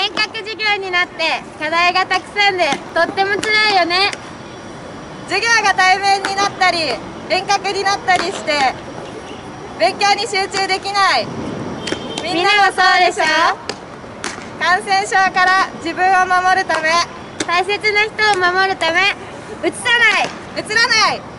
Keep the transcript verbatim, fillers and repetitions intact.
遠隔授業になって課題がたくさんでとってもつらいよね。 授業が対面になったり遠隔になったりして勉強に集中できない。みんなもそうでしょ。感染症から自分を守るため、 大切な人を守るため、うつさない、 うつらない